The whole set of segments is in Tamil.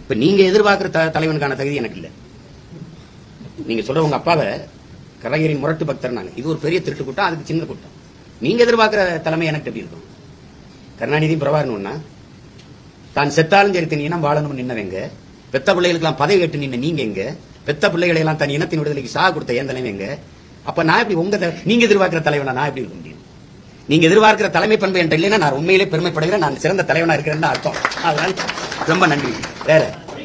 இப்ப நீங்க எதிர்பார்க்கிற தலைவனுக்கான தகுதி எனக்கு இல்ல. நீங்க சொல்ற உங்க அப்பாவை கலைஞரின் முரட்டு பக்தர் நாங்க. இது ஒரு பெரிய திருட்டு கூட்டம், அதுக்கு சின்ன கூட்டம். நீங்க எதிர்பார்க்கிற தலைமை எனக்கு எப்படி இருக்கும்? கருணாநிதி பிரபாகரன் தான் செத்தாலும் சரி தன் இனம் வாழணும் நின்னவங்க, பெத்த பிள்ளைகளுக்கெல்லாம் பதவி கேட்டு நின்ன நீங்க எங்க, பெத்த பிள்ளைகளை எல்லாம் தன் இனத்தின் விடுதலைக்கு சாக கொடுத்த ஏன் தலைவங்க? அப்ப நான் எப்படி நீங்க எதிர்பார்க்கிற தலைவனா நான் எப்படி இருக்க முடியும்? நீங்க எதிர்பார்க்கிற தலைமை பண்பு என்ற இல்லைன்னா நான் உண்மையிலே பெருமைப்படுகிறேன், நான் சிறந்த தலைவனா இருக்கிறேன்னு அர்த்தம். அதனால ரொம்ப நன்றி. வேற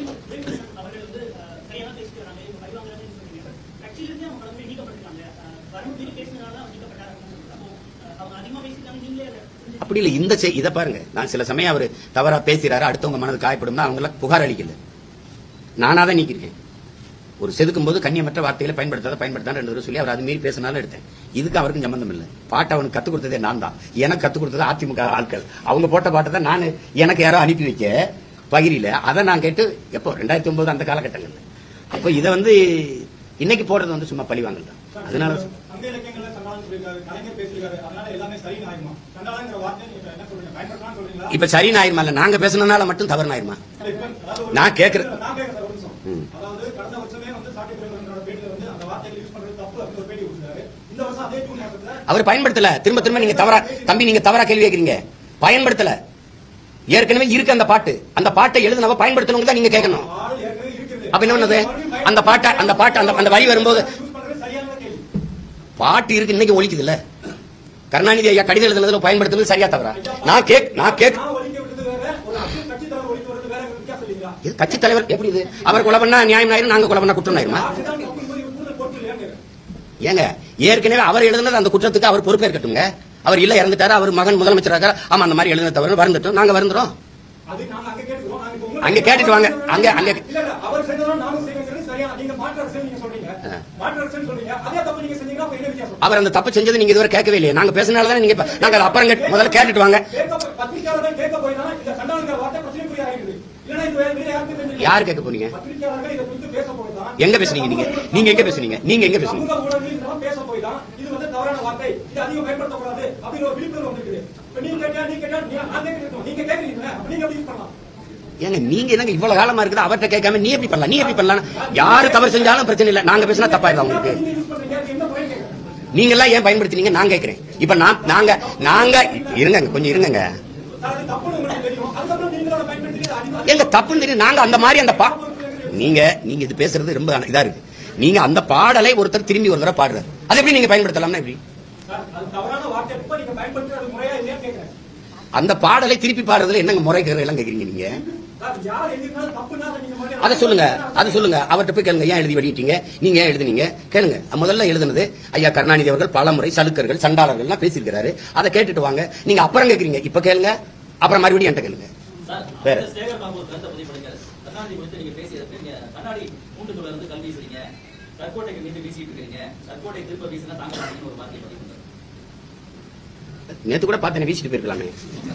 அப்படி இல்ல. இந்த இதை பாருங்க, நான் சில சமயம் அவர் தவறா பேசுறாரு, அடுத்தவங்க மனது காயப்படும், அவங்கள புகார் அளிக்கல, நானாதான் நீக்கிருக்கேன். ஒரு செதுக்கும் போது கண்ணியமற்ற வார்த்தைகளை பயன்படுத்தாத 2 தடவை சொல்லி அவர் அது மீறி பேசினாலும் எடுத்தேன். இதுக்கு அவருக்கும் சம்பந்தம் இல்லை. பாட்டை அவனுக்கு கத்துக் கொடுத்ததே நான் தான். எனக்கு கத்துக் கொடுத்தது அதிமுக ஆட்கள். அவங்க போட்ட பாட்டை தான் நான் எனக்கு யாரோ அனுப்பி வைக்க பகிரில, அதை நான் கேட்டு எப்போ 2009 அந்த காலகட்டங்கள்ல. அப்போ இதை இன்னைக்கு போடுறது சும்மா பழிவாங்கல் தான். அதனால இப்ப சரி ஆயிருமா? இல்ல நாங்க பேசினால மட்டும் தவறு ஆயிருமா? நான் கேக்குறேன். அவர் பயன்படுத்தல. திரும்ப திரும்ப நீங்க தவறா தம்பி, நீங்க தவறா கேள்வி கேட்கறீங்க. பயன்படுத்தல. ஏற்கனவே இருக்கு அந்த பாட்டு. அந்த பாட்டை எழுதுனவ பயன்படுத்தணும் தான் நீங்க கேட்கணும். அப்ப என்ன அந்த பாட்டு அந்த வரி வரும்போது பாட்டு இருக்கு, இன்னைக்கு ஒழிக்குது இல்ல. கருணாநிதி ஐயா கடிதம் எழுதுனதுல பயன்படுத்துறது சரியா தவறா? நான் கேக் கட்சி தலைவர் எப்படி இது? அவர் கொலை பண்ணா நியாயம் ஆயிரும், நாங்க கொலை பண்ணா குற்றம் ஆயிருமா? ஏங்க ஏற்கனவே அவர் எழுதுனது அந்த குற்றத்துக்கு அவர் பொறுப்பேற்கட்டுங்க. அவர் இல்ல இறந்துட்டாரு, அவர் மகன் முதலமைச்சராக, ஆமா அந்த மாதிரி எழுதுன தவறு வருந்துட்டோம், நாங்க வருந்துறோம். அங்க கேட்டுட்டு வாங்க. அவர் அந்த தப்பு செஞ்சது நீங்க இதுவரை கேட்கவே இல்லையே. நாங்க பேசினால்தான் நீங்க நாங்க அப்புறம் முதல்ல கேட்டுட்டு வாங்க. யாரு கேட்க போறீங்க? எங்க பேசுனீங்க நீங்க? நீங்க எங்க பேசுனீங்க? நீங்க எங்க பேசுனீங்க? ஏங்க நீங்க என்னங்க இவ்வளவு காலமா இருக்குது அவர்கிட்ட கேட்காம நீ எப்படி பண்ணலாம்? நீ எப்படி பண்ணலாம்? யாரு தவறு செஞ்சாலும் பிரச்சனை இல்லை, நாங்க பேசினா தப்பாயிரும் உங்களுக்கு. நீங்க எல்லாம் ஏன் பயன்படுத்தினீங்க நான் கேட்கிறேன். இப்ப நாங்க இருங்க, கொஞ்சம் இருங்க. எங்க தப்புன்னு தெரியும். நாங்க அந்த மாதிரி நீங்க இது பேசுறது ரொம்ப இதா இருக்கு. நீங்க அந்த பாடலை ஒருத்தர் திரும்பி ஒரு தடவை பாடுறாரு, அதை எப்படி நீங்க பயன்படுத்தலாம்னா எப்படி? அந்த பாடலை திருப்பி பாடுறதுல என்னங்க முறைகள் எல்லாம் கேக்குறீங்க நீங்க? அதை சொல்லுங்க. அவர்கிட்ட போய் கேளுங்க, ஏன் எழுதி வெளியிட்டீங்க, நீங்க ஏன் எழுதுனீங்க கேளுங்க. முதல்ல எழுதுனது ஐயா கருணாநிதி அவர்கள் பல முறை சலுக்கர்கள் சண்டாளர்கள் பேசியிருக்கிறாரு, அதை கேட்டுட்டு வாங்க. நீங்க அப்புறம் கேக்குறீங்க, இப்ப கேளுங்க, அப்புறம் மறுபடியும் என்கிட்ட கேளுங்க. வேற நேத்து கூட பார்த்தேன், வீசிட்டு போயிருக்கலாமே.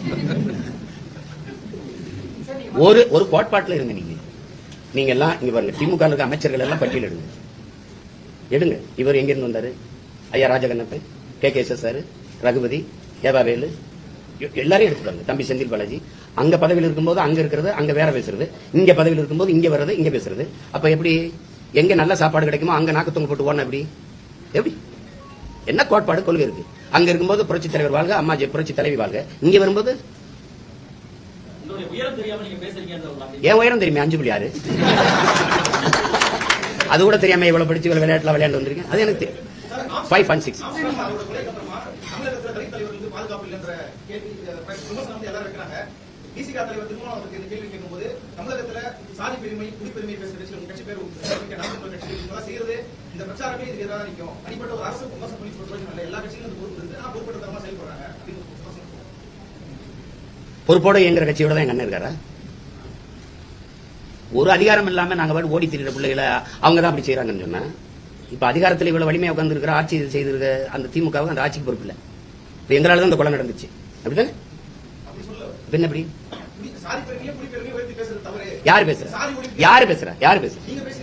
ஒரு கோட்பாட்டுல இருங்க. நீங்க எல்லாம் இங்க பாருங்க, திமுக அமைச்சர்கள் எல்லாம் பட்டியல் எடுங்க. இவர் எங்க இருந்து வந்தாரு? ஐயா ராஜகண்ணப்பன், KKS சார், ரகுபதி, ஏவாவேலு, எல்லாரையும் எடுத்துட்டாங்க. தம்பி செந்தில் பாலாஜி அங்க பதவியில் இருக்கும்போது அங்க இருக்கிறது அங்க வேற பேசுறது, இங்க பதவியில் இருக்கும்போது இங்க வர்றது இங்க பேசுறது. அப்ப எப்படி எங்க நல்ல சாப்பாடு கிடைக்குமோ அங்க நாக்கு தொங்க போட்டு ஓடணும்? எப்படி என்ன கோட்பாடு கொள்கை இருக்கு? அங்க இருக்கும்போது புரட்சி தலைவர் வாழ்க, அம்மா புரட்சி தலைவி வாழ்க. இங்க வரும்போது என் உயரம் தெரியுமே 5.6. அது கூட தெரியாம இவ்வளவு படிச்சு இவ்வளவு விளையாட்டுல விளையாண்டு வந்திருக்கேன். அது எனக்கு 5.6. பொறுப்போட இயங்குற கட்சியோட தான் எங்க அண்ணன் இருக்காரா? ஒரு அதிகாரம் இல்லாம நாங்க ஓடி திரிகிற பிள்ளைகளை அவங்க தான் அப்படி செய்யறாங்கன்னு சொன்னா, இப்ப அதிகாரத்தில் இவ்வளவு வலிமையா உட்கார்ந்து இருக்கிற ஆட்சி செய்திருக்க அந்த திமுகவுக்கு அந்த ஆட்சிக்கு பொறுப்பு இல்ல. இப்ப எங்களால தான் இந்த கொலை நடந்துச்சு. அப்படித்தானே? என்ன அப்படி யாரு பேசுற? யாரு பேசுற? யாரு பேசுற?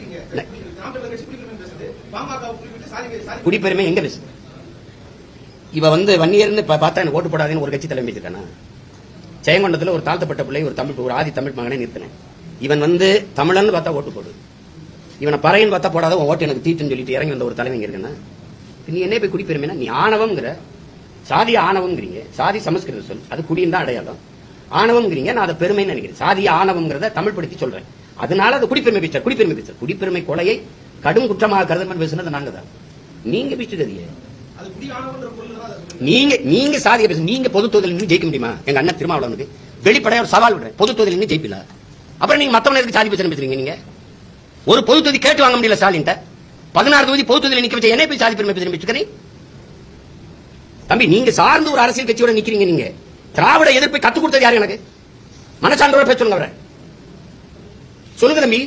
குடிப்பெருமை எங்க பேசுற? இவ வன்னியர்னு பார்த்தா எனக்கு ஓட்டு போடாதுன்னு ஒரு கட்சி தலைமை வச்சிருக்கானா? ஜெயங்கொண்டத்துல ஒரு தாழ்த்தப்பட்ட பிள்ளை, ஒரு ஆதி தமிழ் மகனை நிறுத்தினேன். இவன் தமிழன் பார்த்தா ஓட்டு போடு, இவனை பறையன் பார்த்தா போடாத ஓட்டு எனக்கு தீட்டுன்னு சொல்லிட்டு இறங்கி வந்த ஒரு தலைவங்க இருக்குன்னா நீ என்ன போய் குடிப்பெருமைனா நீ ஆணவம்ங்கிற சாதி ஆணவம்ங்கிறீங்க. சாதி சமஸ்கிருத சொல், அது குடியின் தான் அடையாளம். ஆணவம்ங்கிறீங்க, நான் அதை பெருமைன்னு நினைக்கிறேன். சாதி ஆணவம்ங்கிறத தமிழ் படுத்தி சொல்றேன். அதனால அது குடிப்பெருமை பேச்சார். குடிப்பெருமை பேச்சார். குடிப்பெருமை கொலையை கடும் குற்றமாக கருதல் பேசுனது நாங்க தான். நீங்க பேசுறதில்லையே. நீங்க சாதியை பேச நீங்க பொது தொகுதியில் ஜெயிக்க முடியுமா? எங்க அண்ணன் திருமாவளவனுக்கு வெளிப்படையா ஒரு சவால் விடுறேன். பொது தொகுதியில் ஜெயிப்பில அப்புறம் நீங்க மத்தவங்களுக்கு சாதி பிரச்சனை பேசுறீங்க. நீங்க ஒரு பொது தொகுதி கேட்டு வாங்க முடியல ஸ்டாலின். 16 தொகுதி பொது தொகுதியில் நிக்க வச்ச என்ன போய் சாதி பெருமை பேசுறீங்க தம்பி? நீங்க சார்ந்து ஒரு அரசியல் கட்சியோட நிக்கிறீங்க. நீங்க திராவிட எதிர்ப்பை கத்துக் கொடுத்தது யாரு? எனக்கு மனசான்றோட பேச சொல்லுங்க. அவரை சொல்லுங்க தம்பி.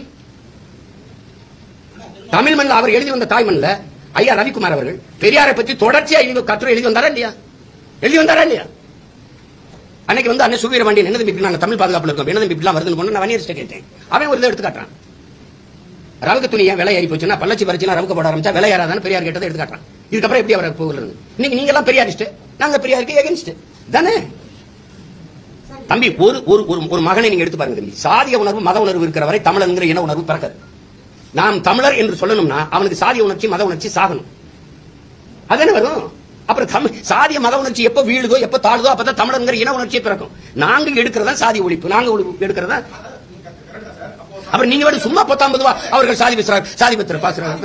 தமிழ் மண்ணில் அவர் எழுதி வந்த தாய் மண்ணில் ஐயா ரவிக்குமார் அவர்கள் பெரியாரை பற்றி தொடர்ச்சியா கட்டுரை எழுதி வந்தாரா இல்லையா? எழுதி வந்தாரா இல்லையா? அன்னைக்கு அண்ணன் சுவீர வண்டி என்ன தம்பி நாங்க தமிழ் பாதுகாப்புல இருக்கோம், என்ன தம்பி இப்படிலாம் வருதுன்னு போன நான் வன்னியர்ஸ்ட கேட்டேன். அவன் ஒரு இதை எடுத்து காட்டுறான். ரவுக்கு துணி ஏன் விலை ஏறி போச்சுன்னா பள்ளச்சி பறிச்சுனா ரவுக்க போட ஆரம்பிச்சா விலை ஏறாதான்னு பெரியார் கேட்டதை எடுத்து காட்டுறான். இதுக்கப்புறம் எப்படி அவரை போகிறது? இன்னைக்கு நீங்க எல்லாம் பெரியாரிஸ்ட், நாங்க பெரியாருக்கு எகென்ஸ்ட் தானே தம்பி. ஒரு மகனை நீங்க எடுத்து பாருங்க தம்பி. சாதிய உணர்வு மத உணர்வு இருக்கிற வரை தமிழன்கிற இன உணர்வு பிறக்காது. நாம் தமிழர் என்று சொல்லணும்னா அவனுக்கு சாதிய உணர்ச்சி மத உணர்ச்சி சாகணும். அதானே வரும். அப்புறம் சாதிய மத உணர்ச்சி எப்ப வீழுதோ எப்ப தாழுதோ அப்பதான் தமிழர் இன உணர்ச்சியை பிறக்கும். நாங்க எடுக்கிறதா சாதி ஒழிப்பு, நாங்க எடுக்கிறதா. அப்புறம் நீங்க வந்து சும்மா 19 அவர்கள் சாதி பேசுறாங்க, சாதி பத்திர பாசுறாங்க.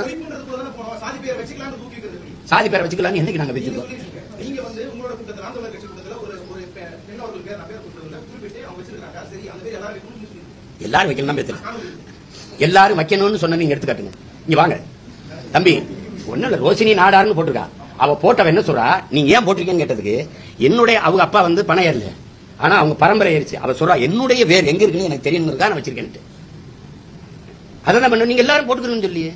சாதி பேரை வச்சுக்கலாம் என்னைக்கு நாங்க வச்சுக்கோம். எல்லாரும் வைக்கலாம் பேசல, எல்லாரும் வைக்கணும்னு சொன்ன நீங்க எடுத்துக்காட்டுங்க. இங்க வாங்க தம்பி. ஒண்ணு இல்ல, ரோஷினி நாடார்னு போட்டிருக்கா. அவ போட்டவ என்ன சொல்றா, நீங்க ஏன் போட்டிருக்கீங்கன்னு கேட்டதுக்கு என்னுடைய அவங்க அப்பா பணம் ஏறல, ஆனா அவங்க பரம்பரை ஏறிச்சு. அவ சொல்றா என்னுடைய வேர் எங்க இருக்குன்னு எனக்கு தெரியும், நான் வச்சிருக்கேன். அதான் பண்ண நீங்க எல்லாரும் போட்டுக்கணும்னு சொல்லியே.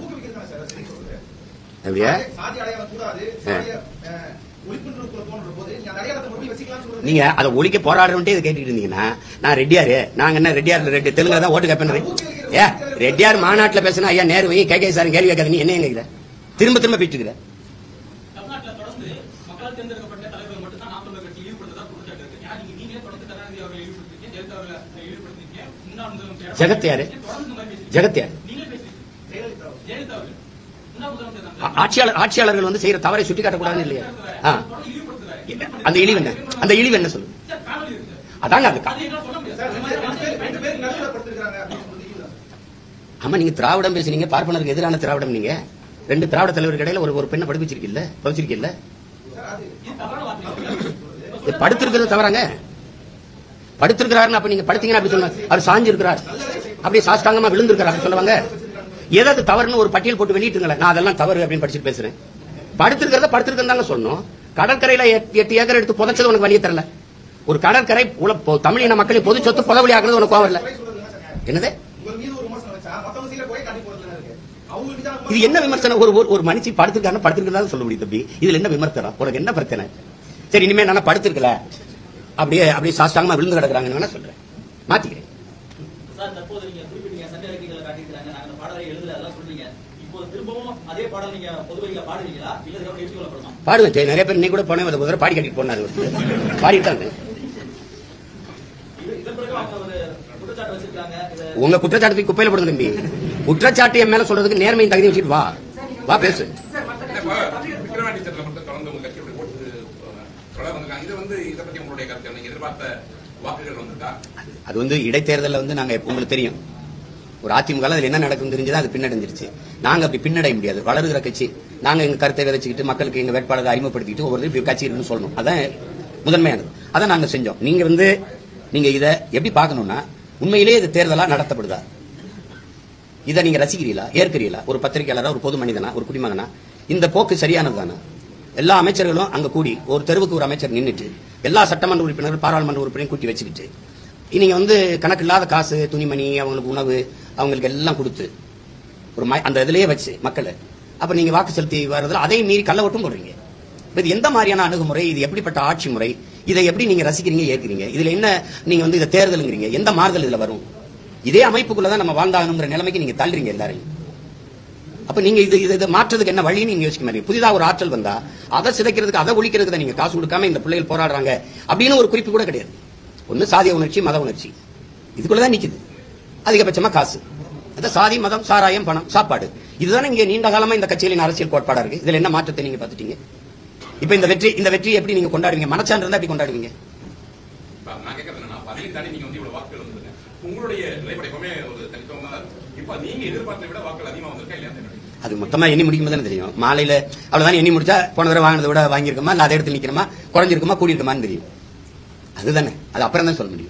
நீங்க அதை ஒழிக்க போராடுறே கேட்டுட்டு இருந்தீங்கன்னா நான் ரெட்டியாரு, நாங்க என்ன ரெட்டியார் ரெண்டு தெலுங்குல தான் ஓட்டு கேட்பேன். ஏ ரெட்டியார் மாநாட்டில் பேசினா ஐயா நேரு கே சார் கேள்வி கேட்காது. நீ என்ன கேட்கிற? திரும்ப திரும்ப பேசிட்டு ஜெகத்யாரு ஜெகத்யாரு ஆட்சியாளர்கள் செய்யற தவறை சுட்டி காட்டக்கூடாது இல்லையா? அந்த இழிவு என்ன, அந்த இழிவு என்ன சொல்லு. அதாங்க அது. ஆமா நீங்க திராவிடம் பேசுனீங்க, பார்ப்பனருக்கு எதிரான திராவிடம். நீங்க 2 திராவிட தலைவருக்கு இடையில ஒரு பெண்ணை படிச்சிருக்கீல்ல. படுத்திருக்கிறது தவறாங்க. படுத்திருக்கிறாருன்னு அப்ப நீங்க படுத்தீங்கன்னா அப்படி சொல்லுவாங்க. அவர் சாஞ்சிருக்கிறார், அப்படியே சாஷ்டாங்கமா விழுந்திருக்கிறார் அப்படி சொல்லுவாங்க. ஏதாவது தவறுன்னு ஒரு பட்டியல் போட்டு வெளியிட்டுங்களேன். நான் அதெல்லாம் தவறு அப்படின்னு படிச்சுட்டு பேசுறேன். படுத்திருக்கிறதா சொல்லணும். கடற்கரையில 8 ஏக்கர் எடுத்து புதைச்சது உனக்கு வழியே தரல. ஒரு கடற்கரை தமிழின மக்களின் பொது சொத்து புதவழி ஆக்குறது உனக்கு கோவம் இல்ல. என்னது இது? என்ன விமர்சனம்? ஒரு மனுஷி படுத்திருக்கிறதா சொல்ல முடியும் தம்பி. இதுல என்ன விமர்சனம்? உனக்கு என்ன பிரச்சனை? சரி இனிமே நான் படுத்திருக்கல, அப்படியே சாஷ்டாங்கமா விழுந்து கிடக்குறாங்க சொல்றேன், மாத்திக்கிறேன். பாடுவேன். நிறைய பேர் இன்னைக்கு கூட போனேன், பாடி கட்டிட்டு போனாரு, பாடிட்டாங்க. உங்க குற்றச்சாட்டு குப்பையில போடுங்க தம்பி. குற்றச்சாட்டு என் மேல சொல்றதுக்கு நேர்மையின் தகுதி வச்சுட்டு வா பேசு. அது இடைத்தேர்தலில் நாங்க உங்களுக்கு தெரியும், ஒரு அதிமுக அதுல என்ன நடக்கும் தெரிஞ்சதா, அது பின்னடைஞ்சிருச்சு. நாங்க அப்படி பின்னடைய முடியாது. வளருகிற கட்சி, நாங்க எங்க கருத்தை விதைச்சுக்கிட்டு மக்களுக்கு எங்க வேட்பாளரை அறிமுகப்படுத்திட்டு ஒவ்வொரு கட்சி இருக்குன்னு சொல்லணும். அதான் முதன்மையானது. அதை நாங்க செஞ்சோம். நீங்க இதை எப்படி பார்க்கணும்னா, உண்மையிலேயே இது தேர்தலா நடத்தப்படுதா, இதை நீங்க ரசிக்கிறீங்களா, ஏற்கிறீங்களா? ஒரு பத்திரிகையாளரா, ஒரு பொது மனிதனா, ஒரு குடிமகனா இந்த போக்கு சரியானதுதானா? எல்லா அமைச்சர்களும் அங்க கூடி ஒரு தெருவுக்கு ஒரு அமைச்சர் நின்றுட்டு எல்லா சட்டமன்ற உறுப்பினர்கள் பாராளுமன்ற உறுப்பினரையும் கூட்டி வச்சுக்கிட்டு நீங்க கணக்கு இல்லாத காசு, துணிமணி, அவங்களுக்கு உணவு, அவங்களுக்கு எல்லாம் கொடுத்து ஒரு அந்த இதுலயே வச்சு மக்களை அப்ப நீங்க வாக்கு செலுத்தி வர்றதுல அதை மீறி கள்ள ஓட்டும் போடுறீங்க. இது எந்த மாதிரியான அணுகுமுறை? இது எப்படிப்பட்ட ஆட்சி முறை? இதை எப்படி நீங்க ரசிக்கிறீங்க, ஏற்கிறீங்க? இதுல என்ன நீங்க இதை தேர்தலுங்கிறீங்க? எந்த மாறுதல் இதுல வரும்? இதே அமைப்புக்குள்ளதான் நம்ம வாழ்ந்தாகணுங்கிற நிலைமைக்கு நீங்க தள்ளுறீங்க எல்லாரையும். அப்ப நீங்க இதை மாற்றதுக்கு என்ன வழின்னு நீங்க யோசிக்க மாதிரி. புதிதாக ஒரு ஆற்றல் வந்தா அதை சிதைக்கிறதுக்கு, அதை ஒழிக்கிறதுக்கு நீங்க காசு கொடுக்காம இந்த பிள்ளைகள் போராடுறாங்க அப்படின்னு ஒரு குறிப்பு கூட கிடையாது. ஒண்ணு சாதிய உணர்ச்சி, மத உணர்ச்சி, இதுக்குள்ளதான் நிக்குது. அதிகபட்சமா காசு, அந்த சாதி மதம் சாராயம் பணம் சாப்பாடு, இதுதானே இங்க நீண்ட காலமா இந்த கட்சிகளின் அரசியல் கோட்பாடா இருக்கு. இதுல என்ன மாற்றத்தை நீங்க பாத்துட்டீங்க? இப்ப இந்த வெற்றி எப்படி நீங்க கொண்டாடுவீங்க? மனச்சான்று இருந்தா எப்படி கொண்டாடுவீங்க? அது மொத்தமா எண்ணி முடிக்கும் போது தெரியும். மாலையில அவ்வளவுதான் எண்ணி முடிச்சா போன தடவை வாங்கினதை விட வாங்கியிருக்கோமா, இல்ல அதை எடுத்து நிக்கிறோமா, குறைஞ்சிருக்குமா, கூடியிருக்குமான்னு தெரியும். அதுதானே, அது அப்புறம் தான் சொல்ல முடியும்.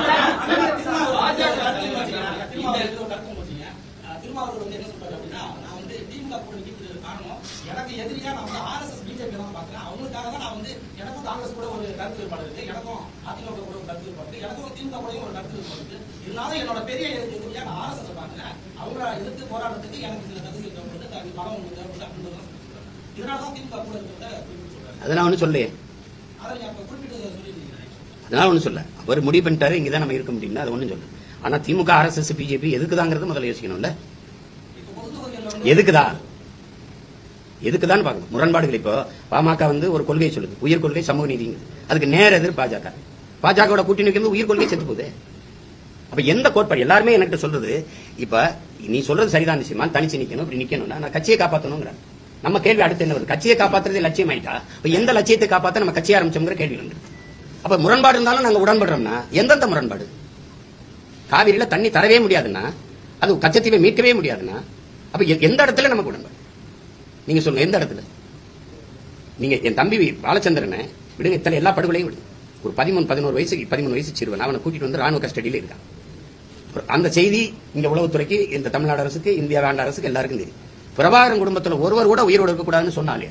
எனக்கு எதிரியா நான் வந்து ஆர்எஸ்எஸ் பிஜேபி தான் பாக்குறேன். அவங்களுக்காக தான் நான் வந்து எனக்கும் காங்கிரஸ் கூட ஒரு கருத்து வேறுபாடு இருக்கு, எனக்கும் அதிமுக கூட ஒரு கருத்து வேறுபாடு இருக்கு, எனக்கும் திமுக கூடயும் ஒரு கருத்து வேறுபாடு இருக்கு. இருந்தாலும் என்னோட பெரிய எதிரியா நான் ஆர்எஸ்எஸ் பாக்குறேன். அவங்கள எதிர்த்து போராடுறதுக்கு எனக்கு சில தகுதிகள் தேவைப்படுது, அது பணம் உங்களுக்கு தேவைப்படுது அப்படின்றத இதனாலதான் திமுக கூட இருக்கிறத சொல்றேன். அதெல்லாம் ஒன்னும் சொல்லையே, அதை நீங்க குறிப்பிட்டு சொல்லிருக்கீங்க. அதனால ஒன்னும் சொல்ல, அவர் முடிவு பண்ணிட்டாரு இங்கதான் நம்ம இருக்க முடியும்னா அது ஒன்னும் சொல்ல. ஆனா திமுக ஆர்எஸ்எஸ் பிஜேபி எதுக்குதாங்கிறது முதல்ல யோசிக்கணும்ல. எதுக்குதான் பார்க்கணும். முரண்பாடுகள் இப்போ பாமக வந்து ஒரு கொள்கையை சொல்லுது, உயிர் கொள்கை சமூக நீதி. அதுக்கு நேர எதிர் பாஜக கூட்டணி வைக்கிறது உயிர் கொள்கை செத்து போகுது. அப்ப எந்த கோட்பாடு எல்லாருமே எனக்கு சொல்றது, இப்ப நீ சொல்றது சரிதான் நிச்சயமா தனிச்சு நிக்கணும், இப்படி நிக்கணும்னா நான் கட்சியை காப்பாற்றணுங்கிற நம்ம கேள்வி அடுத்து என்ன வருது? கட்சியை காப்பாற்றுறதே லட்சியம் ஆயிட்டா எந்த லட்சியத்தை காப்பாற்ற நம்ம கட்சியை ஆரம்பிச்சோங்கிற கேள்வி வந்து. அப்ப முரண்பாடு இருந்தாலும் நாங்க உடன்படுறோம்னா எந்தெந்த முரண்பாடு? காவிரியில தண்ணி தரவே முடியாதுன்னா, அது கச்சத்தீவை மீட்கவே முடியாதுன்னா, அப்ப எந்த இடத்துல நமக்கு உடன்பாடு? நீங்க சொல்லுங்க, எந்த இடத்துல? நீங்க என் தம்பி பாலச்சந்திரனை விடுங்க, இத்தனை எல்லா படுகொலையும் விடுங்க. ஒரு 13 வயசு சிறுவன், அவனை கூட்டிட்டு வந்து ராணுவ கஸ்டடியில் இருக்கான். அந்த செய்தி இங்க உளவுத்துறைக்கு, இந்த தமிழ்நாடு அரசுக்கு, இந்தியா ஆண்ட அரசுக்கு எல்லாருக்கும் தெரியும். பிரபாகரன் குடும்பத்தில் ஒருவர் கூட உயிரோடு இருக்கக்கூடாதுன்னு சொன்னாலே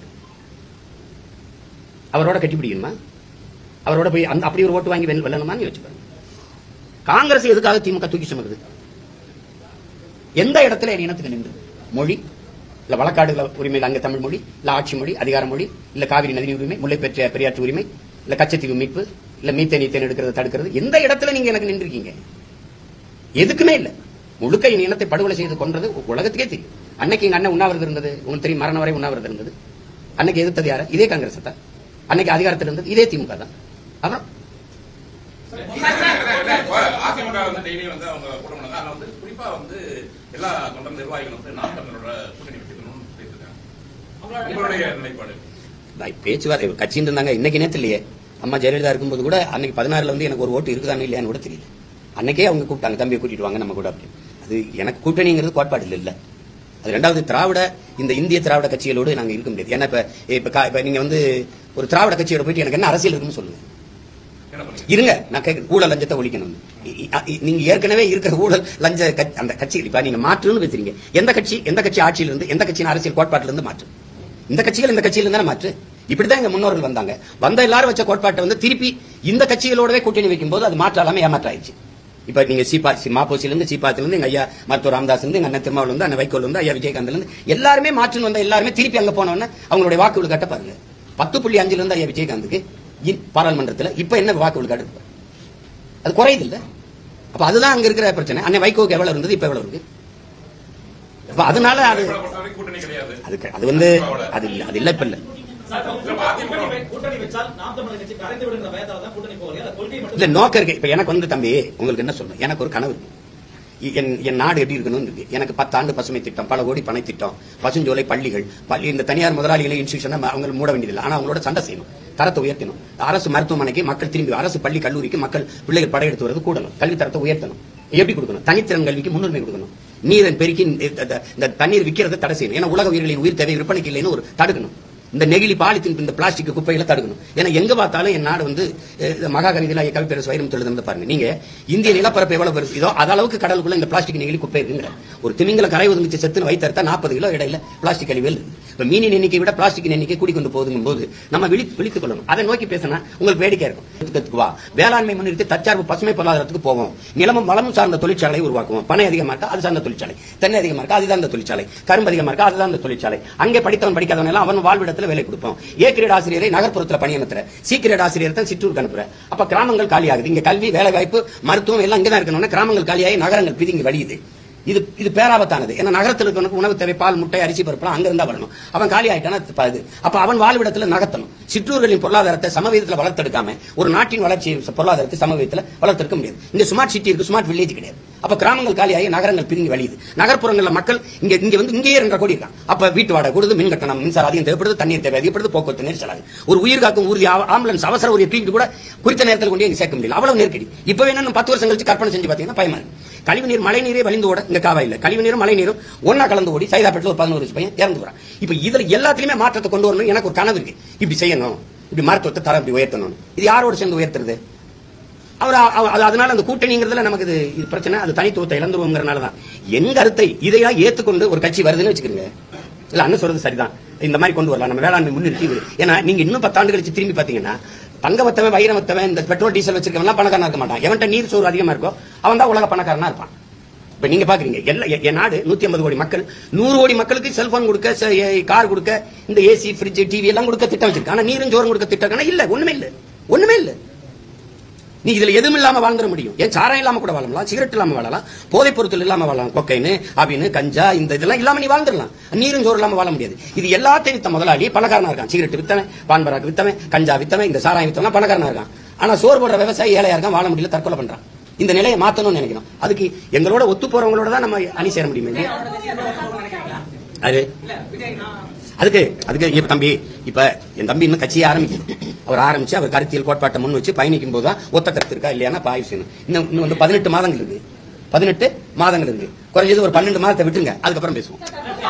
அவரோட கட்டிப்பிடிக்கணுமா? அவரோட போய் அப்படி ஒரு ஓட்டு வாங்கி வெல்லணுமான்னு யோசிச்சு பாருங்க. காங்கிரஸ் எதுக்காக திமுக தூக்கி சுமக்குது? எந்த இடத்துல இனத்துக்கு நின்று? மொழி இல்ல வழக்காடுகள உரிமை, அங்க தமிழ் மொழி இல்ல ஆட்சி மொழி, அதிகார மொழி இல்ல காவிரி நதி உரிமை, முல்லை பெரியாற்று உரிமை இல்ல கச்சத்தீவு மீட்பு இல்ல மீத்தேன் எடுக்கிறது தடுக்கிறது, எந்த இடத்துல நீங்க எனக்கு நின்றுருக்கீங்க? எதுக்குமே இல்ல. முழுக்க இனத்தை படுகொலை செய்து கொன்றது உலகத்துக்கே தெரியும். அன்னைக்கு எங்க அண்ணன் உண்ணாவிரதம் இருந்தது, உங்களுக்கு தெரியும், மரணம் வரை உண்ணாவிரதம் இருந்தது. அன்னைக்கு எதிர்த்தது யாரு? இதே காங்கிரஸ் தான். அன்னைக்கு அதிகாரத்தில் இருந்தது இதே திமுக தான். அப்புறம் அதிமுக வந்து டெய்லி வந்து அவங்க கூட்டம் வந்து குறிப்பா வந்து எல்லா தொண்டர் நிர்வாகிகளும் வந்து நாம் தமிழரோட கூட்டணி வைக்கணும்னு சொல்லியிருக்காங்க. உங்களுடைய நிலைப்பாடு? பேச்சுவார்த்தை கட்சின்னு இருந்தாங்க. இன்னைக்கு நேரத்தில் இல்லையே, அம்மா ஜெயலலிதா இருக்கும்போது கூட அன்னைக்கு 16 வந்து எனக்கு ஒரு ஓட்டு இருக்குதானே இல்லையான்னு கூட தெரியல. அன்னைக்கே அவங்க கூப்பிட்டாங்க, தம்பியை கூட்டிட்டு வாங்க நம்ம கூட அப்படி. அது எனக்கு கூட்டணிங்கிறது கோட்பாடு இல்ல. அது ரெண்டாவது, திராவிட இந்த இந்திய திராவிட கட்சிகளோடு நாங்க இருக்க முடியாது. ஏன்னா இப்ப நீங்க வந்து ஒரு திராவிட கட்சியோட போயிட்டு எனக்கு என்ன அரசியல் இருக்குன்னு சொல்லுங்க. இருங்க, நான் கேட்க ஊழல் லஞ்சத்தை ஒழிக்கணும். நீங்க ஏற்கனவே இருக்கிற ஊழல் லஞ்ச அந்த கட்சி இப்ப நீங்க மாற்றுன்னு பேசுறீங்க. எந்த கட்சி ஆட்சியில இருந்து, எந்த கட்சியின் அரசியல் கோட்பாட்டில இருந்து மாற்று? இந்த கட்சியில இருந்தா மாற்று. இப்படிதான் எங்க முன்னோர்கள் வந்த எல்லாரும் வச்ச கோட்பாட்டை வந்து திருப்பி இந்த கட்சிகளோடவே கூட்டணி வைக்கும் போது அது மாற்றாலாம ஏமாற்றாயிடுச்சு. இப்ப நீங்க மாப்போசில இருந்து சீப்பாத்தில இருந்து எங்க ஐயா மருத்துவர் ராமதாஸ் இருந்து, எங்க அண்ணன் திருமாவளவன் இருந்து, அண்ணன் வைகோல் இருந்து, ஐயா விஜயகாந்த் இருந்து எல்லாருமே மாற்றுன்னு வந்த எல்லாருமே திருப்பி அங்க போனவொன்னு அவங்களுடைய வாக்கு விழுக்காட்ட பாருங்க. 10.5 இருந்து ஐயா விஜயகாந்துக்கு பாராளுமன்றத்தில் இப்ப என்ன வாக்கு விழுக்காடு? அது குறையுது இல்ல? அப்ப அதுதான் அங்க இருக்கிற பிரச்சனை. அன்னை வைகோக்கு எவ்வளவு இருந்தது, இப்ப எவ்வளவு இருக்கு? அதனால அது வந்து அது இல்ல இப்ப இல்ல. இல்ல நோக்கம் இருக்கு. இப்ப எனக்கு வந்து தம்பி உங்களுக்கு என்ன சொல்லணும், எனக்கு ஒரு கனவு இருக்கு. என் நாடு எப்படி இருக்கணும் இருக்கு. எனக்கு 10 ஆண்டு பசுமை திட்டம், பல கோடி பணை திட்டம், பசுஞ்சோலை, பள்ளிகள், இந்த தனியார் முதலாளிகளை இன்ஸ்டியூஷன் அவங்க மூட வேண்டியதில்லை. ஆனா அவங்களோட சண்டை செய்யணும், தரத்தை உயர்த்தணும். அரசு மருத்துவமனைக்கு மக்கள் திரும்பி, அரசு பள்ளி கல்லூரிக்கு மக்கள் பிள்ளைகள் படையெடுத்து வரது கூடணும். கல்வி தரத்தை உயர்த்தணும். எப்படி கொடுக்கணும்? தனித்திறன் கல்விக்கு முன்னுரிமை கொடுக்கணும். நீரை பெருக்கி இந்த தண்ணீர் விற்கிறத தடை செய்யணும். ஏன்னா உலக உயிர்களின் உயிர் தேவை விற்பனைக்கு இல்லைன்னு ஒரு தடுக்கணும். இந்த நெகிழி பாலித்தீன், இந்த பிளாஸ்டிக் குப்பைகளை தடுக்கணும். ஏன்னா எங்க பார்த்தாலும் என் நாடு வந்து மகாகவிதில கவிப்பேரசு வைரம் சொல்லுது பாருங்க. நீங்க இந்திய நிலப்பரப்பு எவ்வளவு பெருசு இதோ அது அளவுக்கு கடலுக்குள்ள இந்த பிளாஸ்டிக் நெகிழி குப்பை இருக்குங்கிற ஒரு திமிங்கல கரை ஒதுங்கிச்சு செத்து வைத்தா 40 கிலோ இடையில பிளாஸ்டிக் கழிவுகள் இருக்கு. இப்ப மீனின் எண்ணிக்கை விட பிளாஸ்டிக் எண்ணிக்கை கூடிக்கொண்டு போதுங்கும் போது நம்ம விழித்துக் கொள்ளணும். அதை நோக்கி பேசினா உங்களுக்கு வேடிக்கை இருக்கும். வேளாண்மை முன்னிறுத்தி தற்சார்பு பசுமை பொருளாதாரத்துக்கு போவோம். நிலமும் வளமும் சார்ந்த தொழிற்சாலை உருவாக்குவோம். பனை அதிகமா இருக்கா அது சார்ந்த தொழிற்சாலை, தென்னை அதிகமா இருக்கா அதுதான் அந்த தொழிற்சாலை, கரும்பு அதிகமா இருக்கா அதுதான் அந்த தொழிற்சாலை. அங்கே படித்தவன் படிக்காதவன் எல்லாம் அவன் வாழ்விடத்தில் வேலை கொடுப்போம். ஏ கிரேட் ஆசிரியரை நகர்ப்புறத்தில் பணியமர்த்துற, சி கிரேட் ஆசிரியர் தான் சிற்றூருக்கு அனுப்புற. அப்ப கிராமங்கள் காலியாகுது. இங்க கல்வி, வேலை வாய்ப்பு, மருத்துவம் எல்லாம் இங்கதான் இருக்கணும். கிராமங்கள் காலியாகி நகரங்கள் பிதிங்கி வழியுது. இது பேராபத்தானது. ஏன்னா நகரத்தில் இருக்கவனுக்கு உணவு தேவை, பால், முட்டை, அரிசி, பருப்புலாம் அங்க இருந்தா வரணும். அவன் காலி ஆயிட்டானா அப்ப அவன் வாழ்விடத்துல நகர்த்தணும். சிற்றூர்களின் பொருளாதாரத்தை சமவீதத்தில் வளர்த்தெடுக்காம ஒரு நாட்டின் வளர்ச்சி பொருளாதாரத்தை சமவீதத்தில் வளர்த்தெடுக்க முடியாது. இங்க ஸ்மார்ட் சிட்டி இருக்கு, ஸ்மார்ட் வில்லேஜ் கிடையாது. அப்ப கிராமங்கள் காலியாகி நகரங்கள் பிரிஞ்சு வழியுது. நகர்ப்புறங்கள்ல மக்கள் இங்க வந்து இங்கேயே 2 கோடி இருக்காங்க. அப்ப வீட்டு வாடகை கூடுது, மின் கட்டணம், மின்சாரம் அதிகம் தேவைப்படுது, தண்ணீர் தேவை அதிகப்படுது, போக்குவரத்து நெரிசலாகுது. ஒரு உயிர் காக்கும் ஊர்தி ஆம்புலன்ஸ் அவசர ஒரு ட்ரீட் கூட குறித்த நேரத்தில் கொண்டு இங்க சேர்க்க முடியல. அவ்வளவு நெருக்கடி. இப்ப வேணும் 10 வருஷம் கழிச்சு கற்பனை செஞ்சு பாத்தீங்கன்னா பயமா இருக்கு. கழிவுநீர் மழை நீரே வலிந்து ஓட இங்க காவாயில்ல. கழிவுநீரும் மழை நீரும் ஒன்னா கலந்து ஓடி சைதாப்பேட்டில் ஒரு 11 வருஷம் பையன் இறந்து வரான். இப்ப இதுல எல்லாத்திலுமே மாற்றத்தை கொண்டு வரணும். எனக்கு ஒரு கனவு இருக்கு. இப்படி செய்யணும், இப்படி மருத்துவத்தை தரம் இப்படி உயர்த்தணும். இது யாரோட சேர்ந்து உயர்த்துறது? அதனால அந்த கூட்டணிங்கிறதுல நமக்கு இது பிரச்சனை. அது தனித்துவத்தை இழந்துருவோங்கிறனாலதான் என் கருத்தை இதையா ஏத்துக்கொண்டு ஒரு கட்சி வருதுன்னு வச்சுக்கிறீங்க. இல்ல அண்ணன் சொல்றது சரிதான், இந்த மாதிரி கொண்டு வரலாம், நம்ம வேளாண்மை முன்னிறுத்தி. ஏன்னா நீங்க இன்னும் 10 ஆண்டு கழிச்சு திரும்பி பாத்தீங்கன்னா தங்க வத்தவன், வைர வத்தவன், இந்த பெட்ரோல் டீசல் வச்சிருக்கவன் பணக்காரனா இருக்க மாட்டான். எவன்ட்ட நீர் சோறு அதிகமா இருக்கோ அவன் தான் உலக பணக்காரனா இருப்பான். இப்ப நீங்க பாக்குறீங்க என் நாடு 150 கோடி மக்கள், 100 கோடி மக்களுக்கு செல்போன் கொடுக்க, கார் கொடுக்க, இந்த ஏசி, ஃப்ரிட்ஜ், டிவி எல்லாம் கொடுக்க திட்டம் வச்சிருக்காங்க. ஆனா நீரும் சோறும் கொடுக்க திட்டம் இல்ல, ஒண்ணுமே இல்ல. நீ இதுல எதுவும் இல்லாம வாழ்ந்துட முடியும். ஏன் சாராயம் இல்லாம கூட வாழலாம், சிகரெட் இல்லாம வாழலாம், போதைப் பொருட்கள் இல்லாம வாழலாம், கொக்கைன்னு, அபின்னு, கஞ்சா, இந்த இதெல்லாம் இல்லாம நீ வாழ்ந்துடலாம். நீரும் சோறு இல்லாம வாழ முடியாது. இது எல்லாத்தையும் வித்த முதலாளி பணக்காரனா இருக்கான். சிகரெட் வித்தவன், பான்பராக்கு வித்தவன், கஞ்சா வித்தவன், இந்த சாராயம் வித்தவன் பணக்காரனா இருக்கான். ஆனா சோறு போடுற விவசாயி ஏழையா இருக்கான், வாழ முடியல, தற்கொலை பண்றான். இந்த நிலையை மாத்தணும்னு நினைக்கணும். அதுக்கு எங்களோட ஒத்து போறவங்களோட தான் நம்ம அணி சேர முடியும். அதுக்கு தம்பி, இப்ப என் தம்பி இன்னும் கட்சியை அவர் ஆரம்பிச்சு அவர் கருத்தியல் கோட்பாட்டை முன் வச்சு பயணிக்கும் போதுதான் ஒத்த கருத்து இருக்கா இல்லையா ஆய்வு செய்யணும். இன்னும் வந்து 18 மாதங்கள் இருக்கு. 18 மாதங்கள் இருக்கு. குறைஞ்சது ஒரு 12 மாதத்தை விட்டுருங்க, அதுக்கப்புறம் பேசுவோம்.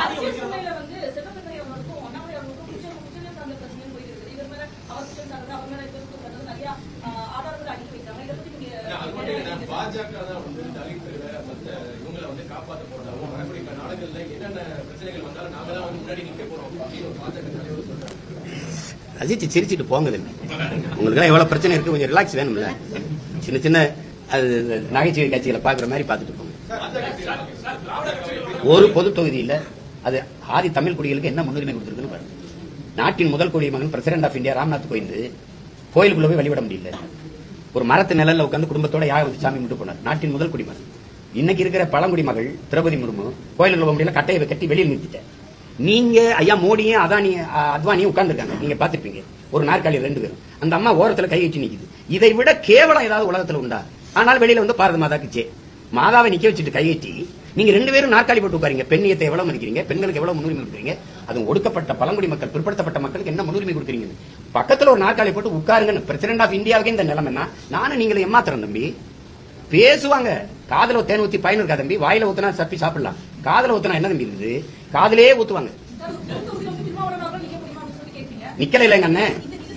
அஜித் சிரிச்சிட்டு போங்க, உங்களுக்கு எவ்வளவு பிரச்சனை இருக்கு, கொஞ்சம் ரிலாக்ஸ் வேணும்ல. சின்ன சின்ன நகைச்சுவை காட்சிகளை பாக்குற மாதிரி பாத்துட்டு போங்க. ஒரு பொது தொகுதியில் அது ஆதி தமிழ் குடிகளுக்கு என்ன முன்னுரிமை கொடுத்திருக்குன்னு பாருங்க. நாட்டின் முதல் குடிமகன் பிரசிடென்ட் ஆஃப் இந்தியா ராம்நாத் கோயிலுக்குள்ள போய் வழிபட முடியல. ஒரு மரத்து நிழல்ல உட்கார்ந்து குடும்பத்தோட யாக வச்சு சாமி கும்பிட்டு போனார். நாட்டின் முதல் குடிமகன். இன்னைக்கு இருக்கிற பழங்குடி மகள் திரௌபதி முர்மு கோயிலுக்குள்ள முடியல, கட்டையை கட்டி வெளியில் நிறுத்திட்ட. நீங்க ஐயா மோடியும் அத்வானியும் உட்கார்ந்துருக்காங்க, நீங்க பாத்துருப்பீங்க. ஒரு நாற்காலி 2 பேரும், அந்த அம்மா ஓரத்துல கை வச்சு நிக்குது. இதை விட கேவலம் ஏதாவது உலகத்துல உண்டா? ஆனால் வெளியில வந்து பாரத மாதா கிச்சே மாதாவை நிக்க வச்சுட்டு கையேற்றி நீங்க 2 பேரும் நாற்காலி போட்டு உட்காருங்க. பெண்ணியத்தை எவ்வளவு மதிக்கிறீங்க, பெண்களுக்கு எவ்வளவு முன்னுரிமை கொடுக்குறீங்க, அதுவும் ஒடுக்கப்பட்ட பழங்குடி மக்கள், பிற்படுத்தப்பட்ட மக்களுக்கு என்ன முன்னுரிமை கொடுக்குறீங்க? பக்கத்துல ஒரு நாற்காலி போட்டு உட்காருங்க. பிரசிடென்ட் ஆஃப் இந்தியாவுக்கு இந்த நிலைமைன்னா நானும் நீங்களை ஏமாத்துறேன் தம்பி. பேசுவாங்க, காதல தேன் ஊத்தி பயன் இருக்கா தம்பி? வாயில ஊத்தினா சப்பி சாப்பிடலாம், காதல ஊத்தினா என்ன தம்பி இருக்குது? காதலே ஊத்துவாங்க. நிக்கல இல்ல எங்க அண்ணன்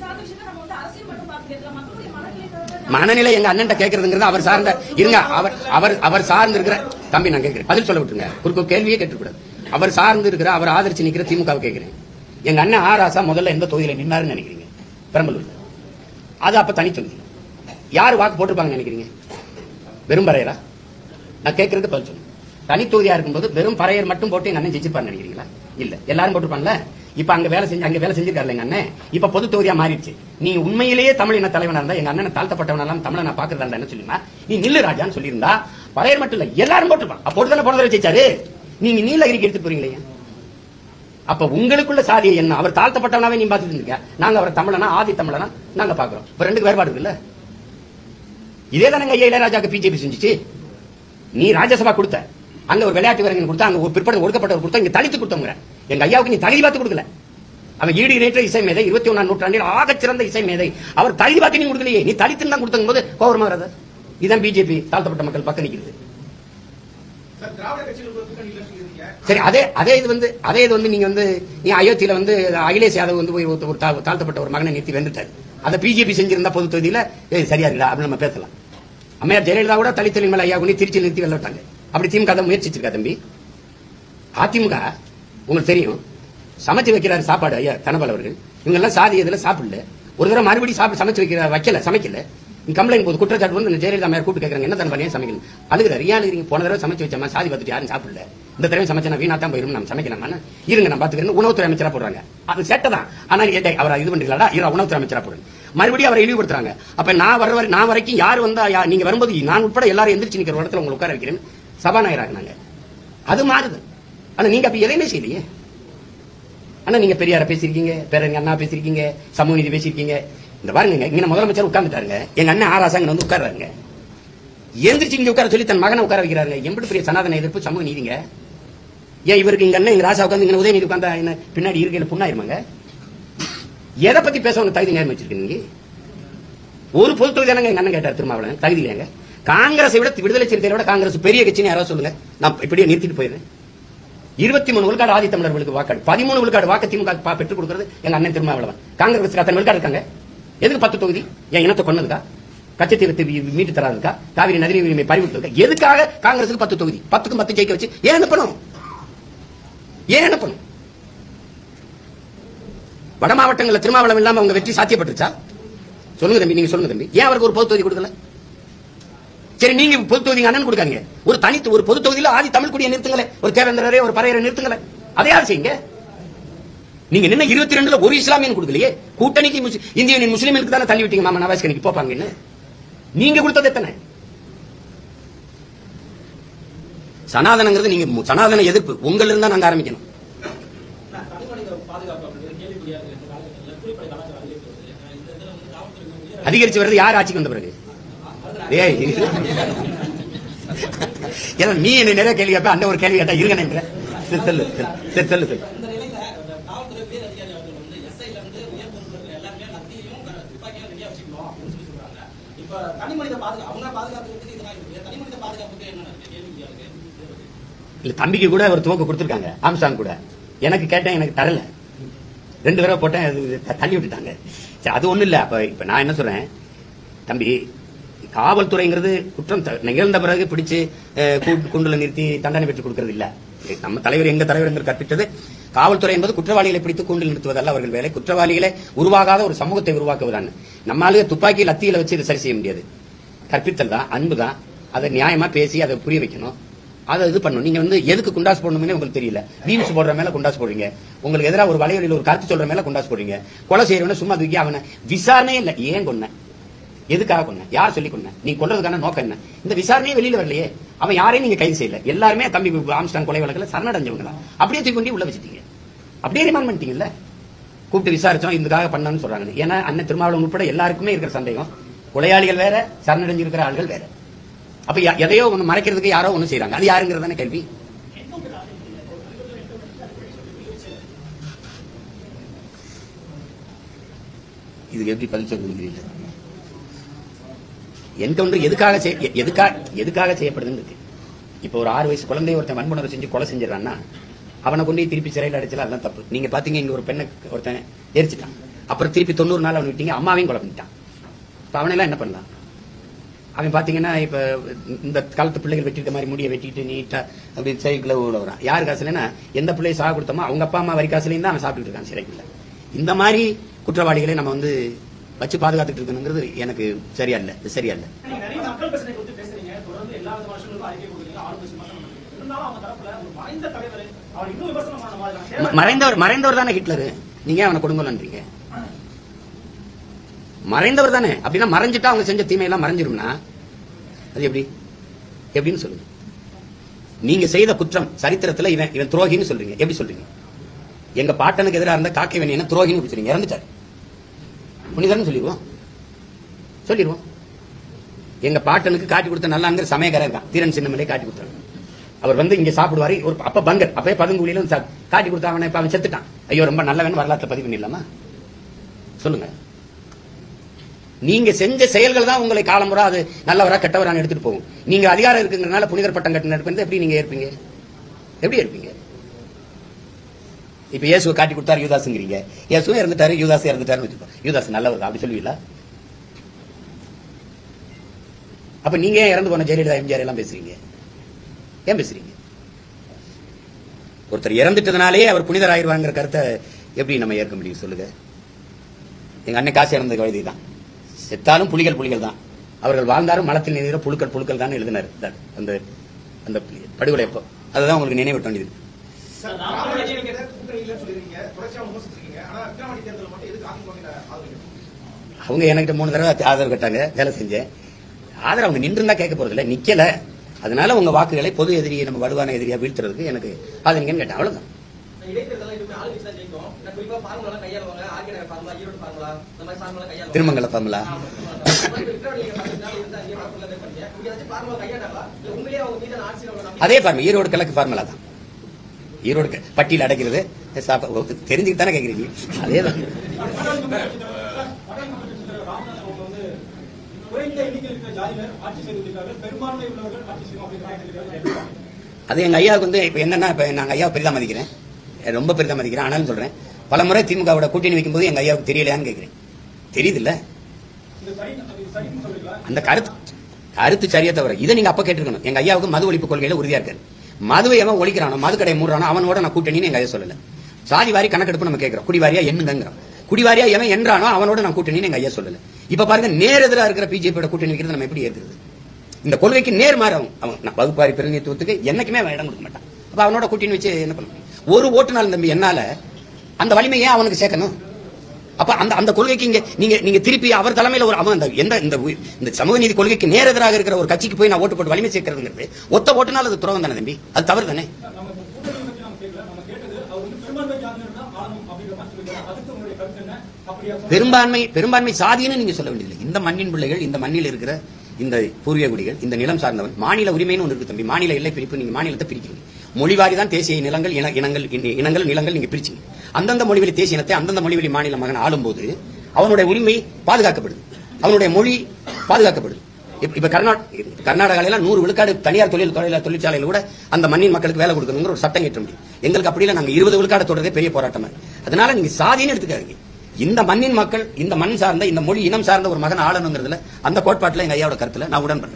மனநிலை எங்க அண்ணன் கேட்கறதுங்கிறது அவர் சார்ந்த இருங்க. அவர் சார்ந்து இருக்கிற தம்பி நான் கேட்கிறேன், பதில் சொல்ல விட்டுருங்க. குறுக்கு கேள்வியே கேட்டுக்கூடாது. அவர் சார்ந்து இருக்கிற, அவர் ஆதரிச்சு நிக்கிற திமுக கேட்கிறேன். எங்க அண்ணன் ஆராசா முதல்ல எந்த தொகுதியில நின்னாருன்னு நினைக்கிறீங்க? பெரம்பலூர். அது அப்ப தனி தொகுதி. யாரு வாக்கு போட்டிருப்பாங்க நினைக்கிறீங்க? வெறும் பறையரா? நான் கேட்கறது பதில் சொல்லுங்க. தனி தொகுதியா இருக்கும்போது வெறும் பறையர் மட்டும் போட்டு எங்க அண்ணன் ஜெயிச்சிருப்பாரு நினைக்கிறீங்களா? இல்ல, எல்லாரும் போட்டிருப்பாங்கல்ல. இப்ப அங்க வேலை செஞ்சிருக்காரு எங்க அண்ணன். இப்ப பொது தொகுதியா மாறிடுச்சு. நீ உண்மையிலேயே தமிழ் இன தலைவனா இருந்தா, எங்க அண்ணன் தாழ்த்தப்பட்டவனாலும் தமிழை நான் பாக்குறதா என்ன சொல்லிருந்தா, நீ நில்லு ராஜான்னு சொல்லியிருந்தா பறையர் மட்டும் இல்ல எல்லாரும் போட்டிருப்பான். அப்போ தானே போன தடவை ஜெயிச்சாரு. நீங்க நீலகிரிக்கு எடுத்து போறீங்களே. அப்ப உங்களுக்குள்ள சாதியை என்ன? அவர் தாழ்த்தப்பட்டவனாவே நீ பாத்துட்டு இருக்க, நாங்க அவர் தமிழனா ஆதி தமிழனா நாங்க பாக்குறோம். இப்ப 2 வேறுபாடு இருக்குல்ல. இதே தானே ஐயா இளையராஜாக்கு பிஜேபி செஞ்சுச்சு. நீ ராஜ்யசபா கொடுத்த, அங்க ஒரு விளையாட்டு வீரர்கள் கொடுத்தா, அங்க ஒரு பிற்படுத்த ஒடுக்கப்பட்டவர் கொடுத்தா, இங்க தலித்து கொடுத்தவங்க. எங்க ஐயாவுக்கு நீ தகுதி பார்த்து கொடுக்கல. அவன் ஈடு இணைற்ற இசை மேதை, 21ஆம் நூற்றாண்டில் ஆகச்சிறந்த இசை மேதை. அவர் தகுதி பார்த்து நீ கொடுக்கலையே, நீ தலித்து தான் கொடுத்தங்க போது கோபமா வராது. இதான் பிஜேபி தாழ்த்தப்பட்ட மக்கள் பக்கம் நிக்கிறது. சரி, அதே இது வந்து நீங்க வந்து நீ அயோத்தியில வந்து அகிலேஷ் யாதவ் வந்து ஒரு தாழ்த்தப்பட்ட ஒரு மகனை நிறுத்தி வென்றுட்டாரு. அதை பிஜேபி செஞ்சிருந்தா பொது தொகுதியில சரியா இருக்கா அப்படின்னு நம்ம பேசலாம். அம்மையார் ஜெயலலிதா கூட தலித்தலின் மேல ஐயா கொண்டு திருச்சியில் நிறுத்தி வெள்ளட்டாங்க. அப்படி திமுக அதை முயற்சிச்சிருக்கா தம்பி? அதிமுக உங்களுக்கு தெரியும், சமைச்சு வைக்கிறாரு சாப்பாடு ஐயா தனபால் அவர்கள். இவங்க எல்லாம் சாதி இதுல சாப்பிடல. ஒரு தடவை மறுபடியும் சமைச்சு சமைக்கல. கம்ப்ளைண்ட் போது குற்றச்சாட்டு வந்து ஜெயலலிதா மேயர் கூப்பிட்டு கேட்கறாங்க, என்ன தனபால் ஏன் சமைக்கல? அழுகிறாரு. ஏன் அழுகிறீங்க? போன தடவை சமைச்சு வச்சா சாதி பார்த்துட்டு யாரும் சாப்பிடல, இந்த தடவை சமைச்சா வீணா தான் போயிரும், நம்ம சமைக்கலாமா? இருங்க நான் பாத்துக்கிறேன். உணவுத்துறை அமைச்சரா போடுறாங்க. அது சேட்டதான். ஆனா அவர் இது பண்றீங்களா? உணவுத்துறை அமைச்சரா போடுறாங்க. மறுபடியும் அவரை இழிவுபடுத்துறாங்க. அப்ப நான் வரைக்கும் யாரு வந்தா, நீங்க வரும்போது நான் உட்பட எல்லாரும் எந்திரிச்சு நிக்கிற இடத்துல உங்களை உட்கார வைக்கிறேன். சபாநாயகர் ஆகினாங்க. அது மாறுது. ஆனா நீங்க அப்ப எதையுமே செய்யலையே. ஆனா நீங்க பெரியார பேசிருக்கீங்க, பேரங்க அண்ணா பேசிருக்கீங்க, சமூக நீதி பேசிருக்கீங்க. இந்த பாருங்க, இங்க முதலமைச்சர் உட்கார்ந்துட்டாருங்க, எங்க அண்ணன் ஆராசாங்க வந்து உட்கார்றாங்க, எந்திரிச்சு இங்க உட்கார சொல்லி தன் மகனை உட்கார வைக்கிறாங்க. எப்படி பெரிய சனாதன எதிர்ப்பு, சமூக நீதிங்க. ஏன் இவருக்கு இங்க அண்ணன், எங்க ராசா உட்காந்து இங்க உதயநிதி உட்காந்தா என்ன பின்னாடி இருக்கையில புண்ணாயிருமாங்க? எதை பத்தி பேச உங்க தகுதி நேரம் வச்சிருக்கீங்க? ஒரு பொது தொகுதி தானங்க எங்க அண்ணன் கேட்டார் திருமாவளவன், தகுதி இல்லையாங்க? காங்கிரஸை விட, விடுதலை சிறுத்தைகளை விட காங்கிரஸ் பெரிய கட்சின்னு யாராவது சொல்லுங்க, நான் இப்படியே நிறுத்திட்டு போயிருந்தேன். 23 விழுக்காடு ஆதி தமிழர்களுக்கு வாக்காடு, 13 விழுக்காடு வாக்கு திமுக பெற்றுக் கொடுக்கிறது எங்க அண்ணன் திருமாவளவன். காங்கிரஸ் அத்தனை விழுக்காடு இருக்காங்க. எதுக்கு 10 தொகுதி? என் இனத்தை கொண்டதுக்கா? கச்சத்தீரத்தை மீட்டு தராதுக்கா? காவிரி நதி உரிமை பறிவிட்டதுக்கா? எதுக்காக காங்கிரஸுக்கு 10 தொகுதி? 10க்கு 10 ஜெயிக்க வச்சு ஏன் அனுப்பணும்? ஏன் அனுப்பணும்? வட மாவட்டங்களில் திருமாவளவன் இல்லாம அவங்க வெற்றி சாத்தியப்பட்டுச்சா? சொல்லுங்க தம்பி, நீங்க சொல்லுங்க தம்பி. ஏன் அவருக்கு ஒரு பொது தொகுதி கொடுக்கல? சரி, நீங்க பொது தொகுதி அண்ணன் கொடுக்காங்க, ஒரு தனித்து ஒரு பொது தொகுதியில ஆதி தமிழ் குடியை நிறுத்துங்களே, ஒரு தேவேந்திரரே ஒரு பறையரை நிறுத்துங்களே, அதையாவது செய்யுங்க. நீங்க நின்ன 22ல ஒரு இஸ்லாமியன் கொடுக்கலையே, கூட்டணிக்கு இந்திய முஸ்லீமுக்கு தானே தள்ளி விட்டீங்க. மாமா நவாஸ் கணிக்கு போப்பாங்கன்னு நீங்க கொடுத்தது எத்தனை? சனாதனங்கிறது நீங்க சனாதன எதிர்ப்பு உங்கள இருந்தா நாங்க ஆரம்பிக்கணும். அதிகரிச்சு வருது யார் ஆட்சிக்கு வந்த பிறகு? நீ என்ன நிறைய கேள்வி கேட்ப, அந்த ஒரு கேள்வி கேட்டா இருங்க. சொல்லு சரி, சொல்லு சொல்லு. இல்ல, தம்பிக்கு கூட ஒரு துவக்க கொடுத்திருக்காங்க, ஆம்சாங் கூட. எனக்கு கேட்டேன், எனக்கு தரல. 2 தடவை போட்டேன், தள்ளி விட்டுட்டாங்க. அது ஒண்ணு இல்ல. அப்ப இப்ப நான் என்ன சொல்றேன், தம்பி, காவல்துறைங்கிறது குற்றம் நிகழ்ந்த பிறகு பிடிச்சு கூண்டுல நிறுத்தி தண்டனை பெற்றுக் கொடுக்கிறது இல்ல. நம்ம தலைவர், எங்க தலைவர் கற்பித்தது, காவல்துறை என்பது குற்றவாளிகளை பிடித்து கூண்டில் நிறுத்துவதல்ல அவர்கள் வேலை. குற்றவாளிகளை உருவாகாத ஒரு சமூகத்தை உருவாக்குவதான். நம்மளால துப்பாக்கி லத்தியில வச்சு இதை சரி செய்ய முடியாது. கற்பித்தல் தான், அன்பு தான். அதை நியாயமா பேசி அதை புரிய வைக்கணும், அதை இது பண்ணணும். நீங்க எதுக்கு குண்டாஸ் போடணும்னு உங்களுக்கு தெரியல. பீம்ஸ் போடுற மேல குண்டாஸ் போடுறீங்க, உங்களுக்கு எதிராக ஒரு வலைவலியில் ஒரு கருத்து சொல்ற மேல குண்டாஸ் போடுறீங்க. கொலை செய்யறவன சும்மா தூக்கி அவனை விசாரணையே இல்ல. ஏன் கொன்ன, எதுக்காக கொன்ன, யார் சொல்லி கொன்ன, நீ கொல்றதுக்கான நோக்கம் என்ன? இந்த விசாரணையே வெளியில வரலையே. அவன் யாரையும் நீங்க கைது செய்யல. எல்லாருமே தம்பி ஆம்ஸ்டாங் கொலை வழக்குல சரணடைஞ்சவங்க. அப்படியே தூக்கி கொண்டு உள்ள வச்சுட்டீங்க, அப்படியே ரிமாண்ட் பண்ணிட்டீங்கல்ல. கூப்பிட்டு விசாரிச்சோம், இதுக்காக பண்ணான்னு சொல்றாங்க. ஏன்னா அண்ணன் திருமாவளவன் உட்பட எல்லாருக்குமே இருக்கிற சந்தேகம், கொலையாளிகள் வேற, சரணடைஞ்சிருக்கிற ஆள்கள் வேற. அப்ப எதையோ ஒண்ணு மறைக்கிறதுக்கு யாரோ ஒண்ணு செய்யறாங்க. அது யாருங்கிறதான கேள்வி. இதுக்கு எப்படி பதில் சொல்லுங்க? என்கவுண்டர் எதுக்காக செய்யப்படுதுன்னு இருக்கு. இப்ப ஒரு 6 வயசு குழந்தை ஒருத்தன் வன்புணர்வு செஞ்சு கொலை செஞ்சிடறான்னா அவனை கொண்டு திருப்பி சிறையில் அடைச்சல, அதெல்லாம் தப்பு. நீங்க பாத்தீங்க, இங்க ஒரு பெண்ணை ஒருத்தன் எரிச்சிட்டான், அப்புறம் திருப்பி 90 நாள் அவன் விட்டீங்க, அம்மாவையும் கொலை பண்ணிட்டான். இப்ப அவனெல்லாம் என்ன பண்ணலாம்? அவன் பாத்தீங்கன்னா இப்ப இந்த காலத்து பிள்ளைகள் வெட்டிட்ட மாதிரி முடிய வெட்டிட்டு நீட்டா அப்படி சிறைக்குள்ள வரான். யாரு காசுலன்னா எந்த பிள்ளையை சாக கொடுத்தோமோ அவங்க அப்பா அம்மா வரி காசுலையும் தான் அவன் சாப்பிட்டு இருக்கான் சிறைக்குள்ள. இந்த மாதிரி குற்றவாளிகளை நம்ம வச்சு பாதுகாத்துட்டு இருக்கணுங்கிறது எனக்கு சரியா இல்ல. சரியா இல்ல. மறைந்தவர் தானே ஹிட்லர், நீங்க அவனை கொடுங்கோலன்றீங்க. மறைந்தவர் தானே. அப்படின்னா மறைஞ்சிட்டா அவங்க செஞ்ச தீமையெல்லாம் மறைஞ்சிரும்னா அது எப்படின்னு சொல்லுங்க. நீங்க செய்த குற்றம் சரித்திரத்துல இவன் துரோகின்னு சொல்றீங்க. எப்படி சொல்றீங்க? எங்க பாட்டனுக்கு எதிராக இருந்த காக்கைவன் என்ன துரோகின்னு சொல்றீங்க? இறந்துட்டாரு, புனிதர்னு சொல்லிடுவோம். எங்க பாட்டனுக்கு காட்டி கொடுத்த நல்லாங்கிற சமயக்காரர் தான், தீரன் சின்னமலை காட்டி கொடுத்தாரு. அவர் இங்க சாப்பிடுவாரு. ஒரு அப்ப பங்கர், அப்பவே பதுங்குழியில காட்டி கொடுத்த அவனை, இப்ப அவன் செத்துட்டான். ஐயோ ரொம்ப நல்லவன், வரலாற்றை பதிவு பண்ணிடலாமா? சொல்லுங்க. நீங்க செஞ்ச செயல்கள் தான் உங்களை காலமுறை அது நல்லவரா கெட்டவரான்னு எடுத்துட்டு போகும். நீங்க அதிகாரம் இருக்குங்கிறனால புனிதர் பட்டம் கட்டின எப்படி நீங்க ஏற்பீங்க? எப்படி இருப்பீங்க? இப்ப இயேசுவை காட்டி கொடுத்தாரு யூதாஸ்ங்கிறீங்க. இயேசுவும் இறந்துட்டாரு, யூதாஸ் இறந்துட்டாருன்னு வச்சுக்கோ. யூதாஸ் நல்லவர் அப்படி சொல்லுவீங்களா? அப்ப நீங்க ஏன் இறந்து போன ஜெயலலிதா, எம்ஜிஆர் எல்லாம் பேசுறீங்க? ஏன் பேசுறீங்க? ஒருத்தர் இறந்துட்டதுனாலே அவர் புனிதர் ஆயிடுவாங்கிற கருத்தை எப்படி நம்ம ஏற்க முடியும் சொல்லுங்க? எங்க அண்ணன் காசு இறந்த கவிதை தான், செத்தாலும் புலிகள் தான், அவர்கள் வாழ்ந்தாலும் மலத்தில் நினைக்கிற புழுக்கள் தான் எழுதினார் அந்த அந்த படுகொலை. அப்போ அதுதான் உங்களுக்கு நினைவு வேண்டியது. அவங்க என்கிட்ட 3 தடவை ஆதரவு கேட்டாங்க, வேலை செஞ்சேன். ஆதரவு அவங்க நின்று இருந்தா கேட்க போறது இல்ல, நிக்கல. அதனால உங்க வாக்குகளை பொது எதிரியை நம்ம வலுவான எதிரியா வீழ்த்துறதுக்கு எனக்கு ஆதரிங்கன்னு கேட்டேன். அவ்வளவுதான். திருமங்கல ஃபார்முலா அதே ஃபார்முலா ஈரோடு கிழக்கு ஃபார்முலா தான். ஈரோடு பட்டியல் அடைக்கிறது தெரிஞ்சுக்கிட்டு தானே கேட்குறீங்க. அதேதான். அது எங்க ஐயாவுக்கு வந்து இப்ப என்னன்னா, இப்ப நாங்க ஐயாவை பெரிதா மதிக்கிறேன், ரொம்ப பெரிதா மதிக்கிறேன். ஆனாலும் சொல்றேன், பல முறை திமுகவோட கூட்டணி வைக்கும் போது எங்க ஐயாவுக்கு தெரியலையான்னு கேட்கிறேன். தெரியுது இல்ல அந்த கருத்து சரியா தவிர இதை நீங்க அப்ப கேட்டிருக்கணும். எங்க ஐயாவுக்கு மது ஒழிப்பு கொள்கையில உறுதியா இருக்காரு. மதுவை எவன் ஒழிக்கிறானோ, மது கடையை மூடுறானோ அவனோட நான் கூட்டணின்னு எங்க ஐயா சொல்லல. சாதி வாரி கணக்கெடுப்பு நம்ம கேட்கிறோம், குடிவாரியா என்னங்கிறோம். குடிவாரியா எவன் என்றானோ அவனோட நான் கூட்டணின்னு எங்க ஐயா சொல்லல. இப்ப பாருங்க, நேர் எதிராக இருக்கிற பிஜேபியோட கூட்டணி வைக்கிறது நம்ம எப்படி ஏற்கிறது? இந்த கொள்கைக்கு நேர்மாறவும் அவன் வகுப்பாரி பிரதிநிதித்துவத்துக்கு என்னைக்குமே அவன் இடம் கொடுக்க மாட்டான். அப்ப அவனோட கூட்டணி வச்சு என்ன பண்ண முடியும்? ஒரு ஓட்டுநாள் தம்பி என்னால அந்த வலிமையை அவனுக்கு சேர்க்கணும். அப்ப அந்த கொள்கைக்கு நீங்க திருப்பி அவர் தலைமையில ஒரு அவன் இந்த சமூக நீதி கொள்கைக்கு நேர் எதிராக இருக்கிற ஒரு கட்சிக்கு போய் நான் ஓட்டு போட்டு வலிமை சேர்க்கிறதுங்கிறது ஒத்த ஓட்டுனால அது துரோகம் தானே தம்பி, அது தவறு தானே. பெரும்பான்மை சாதின்னு நீங்க சொல்ல வேண்டியதில்லை. இந்த மண்ணின் பிள்ளைகள், இந்த மண்ணில் இருக்கிற இந்த பூர்வீக குடிகள், இந்த நிலம் சார்ந்தவன். மாநில உரிமைன்னு ஒன்று இருக்கு தம்பி. மாநில எல்லை பிரிப்பு நீங்க மாநிலத்தை பிரிக்கிறீங்க. மொழிவாரி தான் தேசிய நிலங்கள், இனங்கள் நிலங்கள் நீங்க பிரிச்சீங்க. அந்தந்த மொழிவெளி தேசிய இனத்தை அந்தந்த மொழிவெளி மாநில மகன் ஆளும்போது அவனுடைய உரிமை பாதுகாக்கப்படுது, அவனுடைய மொழி பாதுகாக்கப்படுது. இப்ப கர்நாடகால 100 விழுக்காடு தனியார் தொழிற்சாலையில கூட அந்த மண்ணின் மக்களுக்கு வேலை கொடுக்கணுங்கிற ஒரு சட்டம் ஏற்ற முடியும். எங்களுக்கு அப்படி இல்லை, நாங்க 20 விழுக்காடு தொடர்றதே பெரிய போராட்டமா. அதனால நீங்க சாதின்னு எடுத்துக்காதீங்க. இந்த மண்ணின் மக்கள், இந்த மண் சார்ந்த, இந்த மொழி இனம் சார்ந்த ஒரு மகன் ஆளணுங்கிறதுல அந்த கோட்பாட்டுல எங்க ஐயாவோட கருத்துல நான் உடன்படுறேன்.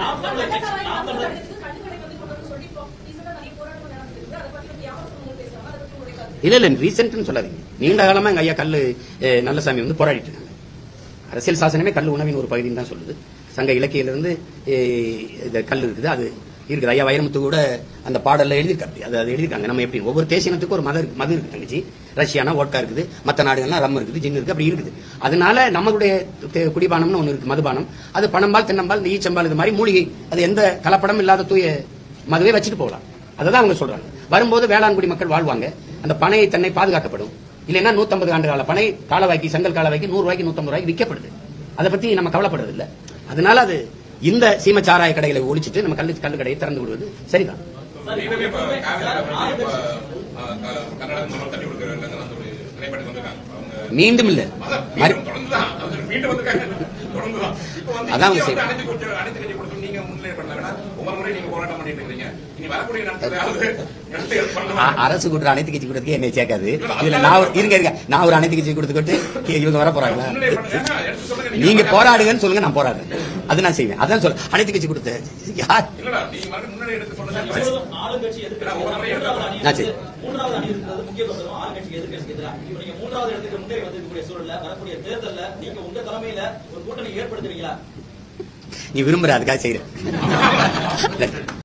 இல்ல ரீசென்ட்னு சொல்லாதீங்க. நீண்ட காலமா எங்க ஐயா கல்லு நல்லசாமி வந்து போராடிட்டு இருக்காங்க. அரசியல் சாசனமே கல் உணவின் ஒரு பகுதின்னு தான் சொல்லுது. சங்க இலக்கியிலிருந்து கல் இருக்குது, அது இருக்குது. ஐயா வைரமுத்து கூட அந்த பாடல்ல எழுதியிருக்காரு. அது எழுதியிருக்காங்க. நம்ம எப்படி ஒவ்வொரு தேசியத்துக்கும் ஒரு மது இருக்கு தங்கச்சி. ரஷ்யானா ஓட்கா இருக்குது, மற்ற நாடுகள்லாம் ரம் இருக்குது, ஜின் இருக்கு, அப்படி இருக்குது. அதனால நம்மளுடைய குடிபானம்னு ஒண்ணு இருக்கு, மதுபானம். அது பனம்பால், தென்னம்பால், ஈச்சம்பால், இது மாதிரி மூலிகை. அது எந்த கலப்படம் இல்லாத தூய மதுவை வச்சுட்டு போகலாம். அதான் அவங்க சொல்றாங்க. வரும்போது வேளாண்குடி மக்கள் வாழ்வாங்க. அந்த பனை தன்னை பாதுகாக்கப்படும். இல்லைன்னா 150 ஆண்டு கால பனை காலவாய்க்கு, செங்கல் காலவாய்க்கு 100 ரூபாய்க்கு 150 ரூபாய்க்கு விற்கப்படுது. அதை பத்தி நம்ம கவலைப்படுறது இல்லை. அதனால அது இந்த சீம சாராய கடைகளை ஒழிச்சிட்டு நம்ம கல்லு கடையை திறந்து விடுவது சரிதான். மீண்டும் இல்ல, அதான் அரசு கூட்டுற அனைத்து கட்சி கூட்டத்துக்கு என்னை சேர்க்காது. இதுல நான் ஒரு அனைத்து கட்சி கொடுத்துக்கிட்டு இவங்க வர போறாங்களா? நீங்க போராடுங்கன்னு சொல்லுங்க, நான் போராடுறேன். அது நான் செய்வேன். அதான் சொல்ல அனைத்து கட்சி கொடுத்து யார் நீ விரும்புற அதுக்காக செய்யற.